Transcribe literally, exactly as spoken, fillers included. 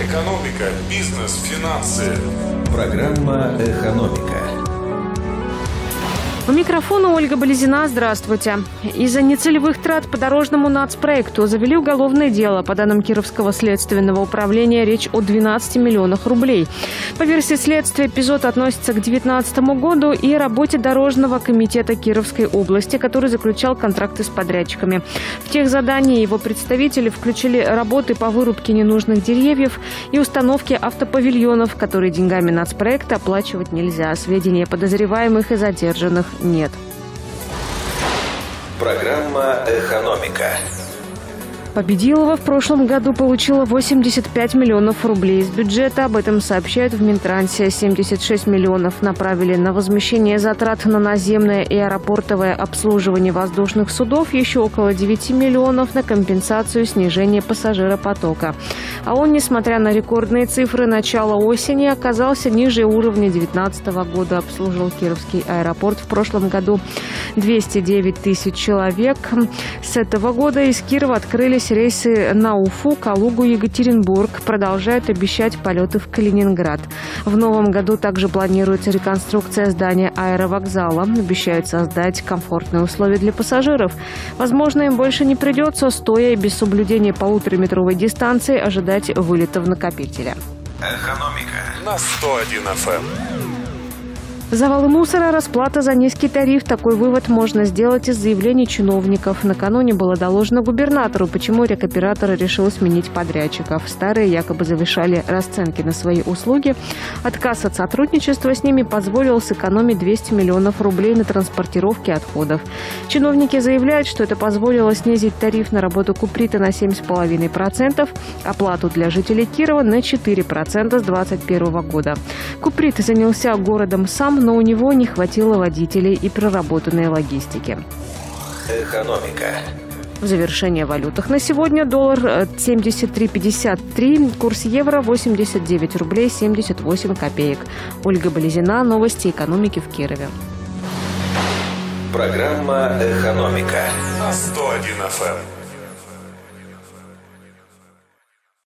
Экономика, бизнес, финансы. Программа «Экономика». У микрофона Ольга Болезина. Здравствуйте. Из-за нецелевых трат по дорожному нацпроекту завели уголовное дело. По данным Кировского следственного управления, речь о двенадцати миллионах рублей. По версии следствия, эпизод относится к две тысячи девятнадцатому году и работе Дорожного комитета Кировской области, который заключал контракты с подрядчиками. В тех задании его представители включили работы по вырубке ненужных деревьев и установке автопавильонов, которые деньгами нацпроекта оплачивать нельзя. Сведения подозреваемых и задержанных нет. Программа «Экономика». Победилова в прошлом году получила восемьдесят пять миллионов рублей из бюджета. Об этом сообщают в Минтрансе. семьдесят шесть миллионов направили на возмещение затрат на наземное и аэропортовое обслуживание воздушных судов. Еще около девяти миллионов на компенсацию снижения пассажиропотока. А он, несмотря на рекордные цифры начала осени, оказался ниже уровня две тысячи девятнадцатого года. Обслуживал Кировский аэропорт в прошлом году двести девять тысяч человек. С этого года из Кирова открылись рейсы на Уфу, Калугу, Екатеринбург. Продолжают обещать полеты в Калининград. В новом году также планируется реконструкция здания аэровокзала. Обещают создать комфортные условия для пассажиров. Возможно, им больше не придется, стоя и без соблюдения полутораметровой дистанции, ожидать вылета в накопителя. Экономика на сто один эф эм. Завалы мусора, расплата за низкий тариф. Такой вывод можно сделать из заявлений чиновников. Накануне было доложено губернатору, почему рекоператор решил сменить подрядчиков. Старые якобы завышали расценки на свои услуги. Отказ от сотрудничества с ними позволил сэкономить двести миллионов рублей на транспортировке отходов. Чиновники заявляют, что это позволило снизить тариф на работу Куприта на семь целых пять десятых процента, оплату для жителей Кирова на четыре процента с две тысячи двадцать первого года. Куприт занялся городом сам, но у него не хватило водителей и проработанной логистики. «Экономика». В завершение валютах на сегодня: доллар семьдесят три пятьдесят три, курс евро восемьдесят девять рублей семьдесят восемь копеек. Ольга Болезина, новости экономики в Кирове. Программа «Экономика» на сто один эф эм.